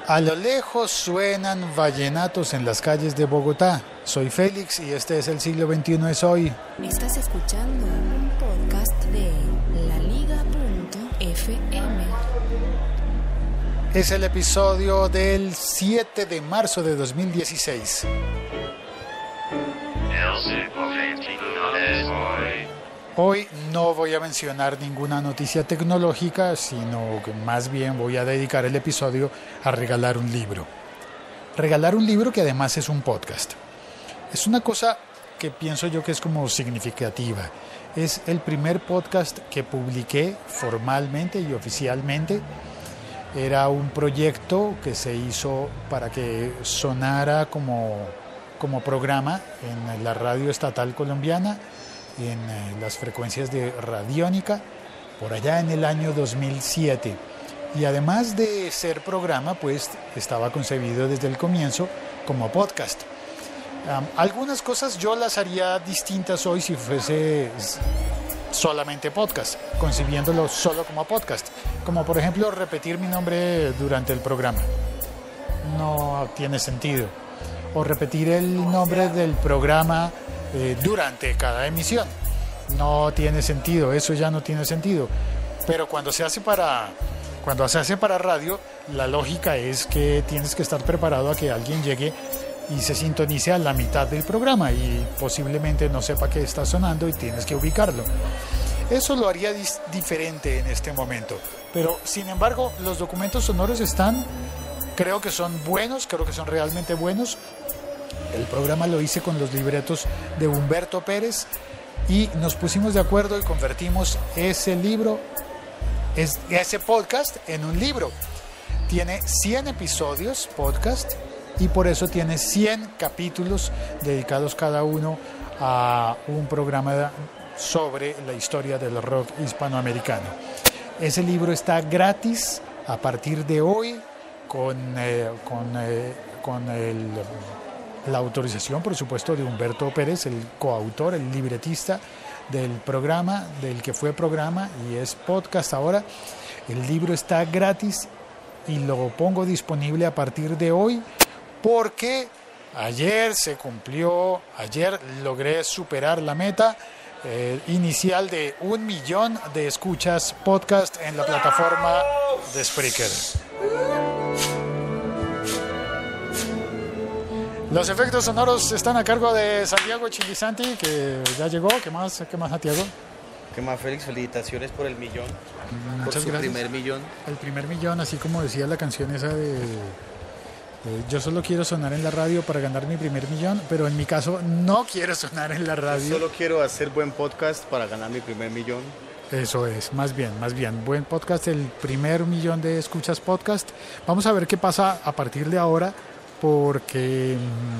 A lo lejos suenan vallenatos en las calles de Bogotá. Soy Félix y este es El Siglo XXI es Hoy. Estás escuchando un podcast de laliga.fm. Es el episodio del 7 de marzo de 2016. Hoy no voy a mencionar ninguna noticia tecnológica, sino que más bien voy a dedicar el episodio a regalar un libro. Regalar un libro que además es un podcast. Es una cosa que pienso yo que es como significativa. Es el primer podcast que publiqué formalmente y oficialmente. Era un proyecto que se hizo para que sonara como programa en la radio estatal colombiana, en las frecuencias de Radiónica, por allá en el año 2007. Y además de ser programa, pues estaba concebido desde el comienzo como podcast. Algunas cosas yo las haría distintas hoy si fuese solamente podcast, concibiéndolo solo como podcast, como por ejemplo repetir mi nombre durante el programa. No tiene sentido. O repetir el nombre del programa durante cada emisión. No tiene sentido, eso ya no tiene sentido. Pero cuando se hace para radio, la lógica es que tienes que estar preparado a que alguien llegue y se sintonice a la mitad del programa y posiblemente no sepa qué está sonando y tienes que ubicarlo. Eso lo haría diferente en este momento. Pero sin embargo, los documentos sonoros creo que son buenos, creo que son realmente buenos. El programa lo hice con los libretos de Humberto Pérez y nos pusimos de acuerdo y convertimos ese podcast en un libro. Tiene 100 episodios podcast y por eso tiene 100 capítulos dedicados cada uno a un programa sobre la historia del rock hispanoamericano. Ese libro está gratis a partir de hoy con la autorización, por supuesto, de Humberto Pérez, el coautor, el libretista del programa, del que fue programa y es podcast ahora. El libro está gratis y lo pongo disponible a partir de hoy porque ayer logré superar la meta inicial de 1 millón de escuchas podcast en la plataforma de Spreaker. Los efectos sonoros están a cargo de Santiago Chilisanti, que ya llegó. ¿Qué más, Santiago? ¿Qué más, Félix? Felicitaciones por el millón. Muchas gracias. Primer millón. El primer millón, así como decía la canción esa de yo solo quiero sonar en la radio para ganar mi primer millón, pero en mi caso no quiero sonar en la radio. Yo solo quiero hacer buen podcast para ganar mi primer millón. Eso es, más bien. Buen podcast, el primer millón de escuchas podcast. Vamos a ver qué pasa a partir de ahora, porque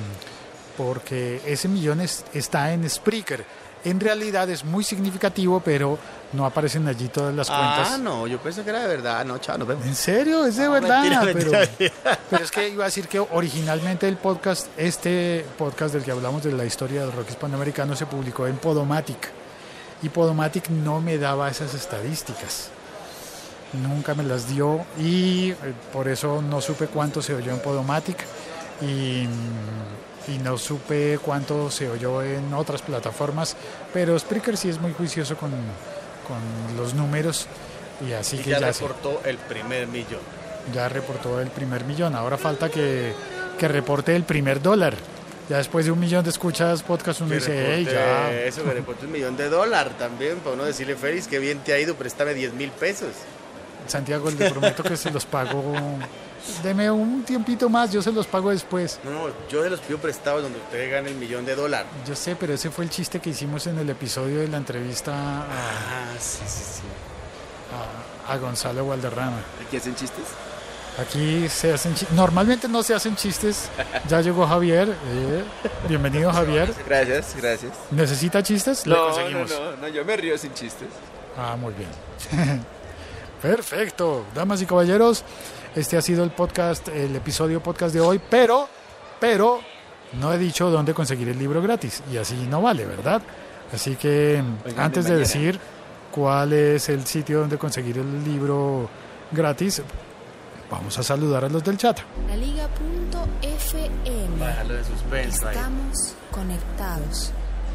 ese millón está en Spreaker. En realidad es muy significativo, pero no aparecen allí todas las cuentas. Ah, no, yo pensé que era de verdad. No, chao, nos vemos. ¿En serio? Es de verdad. Mentira. Pero es que iba a decir que originalmente este podcast del que hablamos de la historia del rock hispanoamericano se publicó en Podomatic. Y Podomatic no me daba esas estadísticas. Nunca me las dio y por eso no supe cuánto se oyó en Podomatic y no supe cuánto se oyó en otras plataformas, pero Spreaker sí es muy juicioso con los números y así que ya reportó el primer millón. Ya reportó el primer millón, ahora falta que reporte el primer dólar. Ya después de 1 millón de escuchas podcast uno dice, hey, ya. Eso, que reporte $1 millón también, para uno decirle, Félix, qué bien te ha ido, préstame 10,000 pesos. Santiago, le prometo que se los pago. Deme un tiempito más, yo se los pago después. No, yo se los pido prestados donde usted gane $1 millón. Yo sé, pero ese fue el chiste que hicimos en el episodio de la entrevista sí. a Gonzalo Valderrama. ¿Aquí hacen chistes? Aquí se hacen chistes. Normalmente no se hacen chistes. Ya llegó Javier. Bienvenido, Javier. Gracias. ¿Necesita chistes? Le conseguimos. No, yo me río sin chistes. Muy bien. Perfecto. Damas y caballeros, este ha sido el episodio podcast de hoy, pero no he dicho dónde conseguir el libro gratis y así no vale, ¿verdad? Así que antes de decir cuál es el sitio donde conseguir el libro gratis, vamos a saludar a los del chat. Laliga.fm. Bájalo de suspenso ahí. Estamos conectados.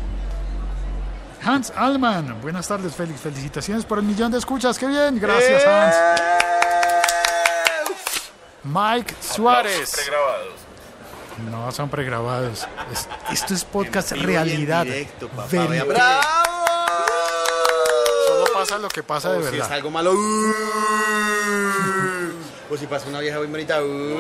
Hans Alman, buenas tardes, Félix. Felicitaciones por el 1.000.000 de escuchas. ¡Qué bien! Gracias, Hans. Mike Suárez. Pregrabados. No, son pregrabados. Esto es podcast En vivo y en realidad. directo, papá. Verídico. Vea, ¡bravo! Solo pasa lo que pasa de O si es verdad. algo malo. O si pasa una vieja muy bonita.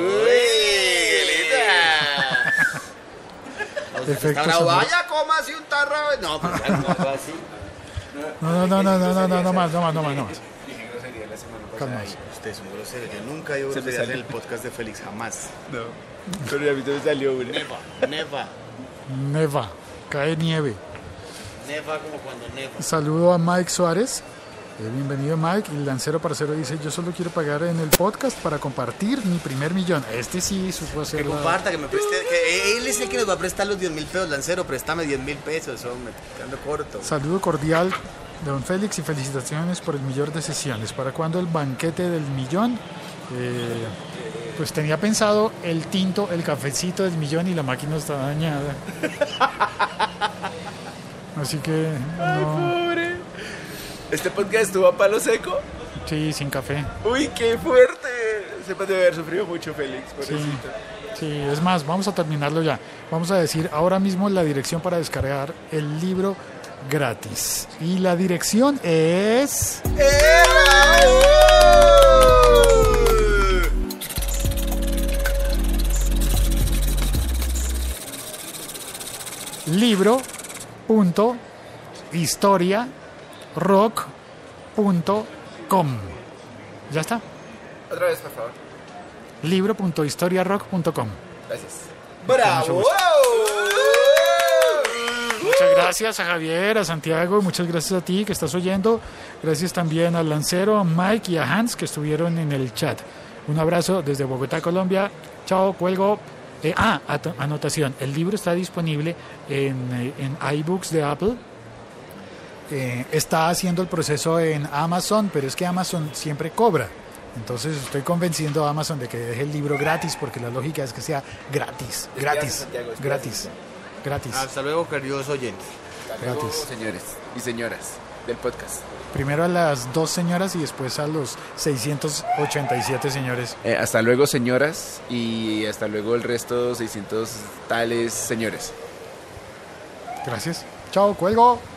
O si está Efectos bravo, sonoros. vaya, coma así un tarro. No, pues algo así. No más. Dije grosería la semana pasada. Calma. Usted es un grosero. Yo nunca digo Se me groserías en salió. el podcast de Félix, jamás. No. Pero a mí me salió una. Neva. Neva, cae nieve. Neva como cuando neva. Saludo a Mike Suárez. Bienvenido, Mike. Y Lancero Parcero dice: yo solo quiero pagar en el podcast para compartir mi primer 1.000.000. Este sí supo Que hacerlo. comparta, que me preste. Que él es el que nos va a prestar los 10.000 pesos, Lancero. Préstame 10.000 pesos, hombre. Quedando corto. Saludo cordial de don Félix y felicitaciones por el 1.000.000 de sesiones. ¿Para cuándo el banquete del 1.000.000? Pues tenía pensado el tinto, el cafecito del 1.000.000 y la máquina está dañada. Así que no. Pobre. ¿Este podcast estuvo a palo seco? Sí, sin café. Uy, qué fuerte. Sepas de haber sufrido mucho, Félix. Pobrecito. Sí, es más, vamos a terminarlo ya. Vamos a decir ahora mismo la dirección para descargar el libro gratis. Y la dirección es... libro.historiarock.com. ¿Ya está? Otra vez, por favor. libro.historiarock.com. Gracias. ¡Bravo! Muchas gracias a Javier, a Santiago, muchas gracias a ti que estás oyendo. Gracias también al Lancero, a Mike y a Hans que estuvieron en el chat. Un abrazo desde Bogotá, Colombia. Chao, cuelgo. Anotación, el libro está disponible en iBooks de Apple. Está haciendo el proceso en Amazon, pero es que Amazon siempre cobra. Entonces estoy convenciendo a Amazon de que deje el libro gratis, porque la lógica es que sea gratis. Hasta luego, queridos oyentes. Hasta luego, Gratis. señores y señoras del podcast. Primero a las 2 señoras y después a los 687 señores. Hasta luego, señoras, y hasta luego el resto, 600 tales señores. Gracias. Chao, cuelgo.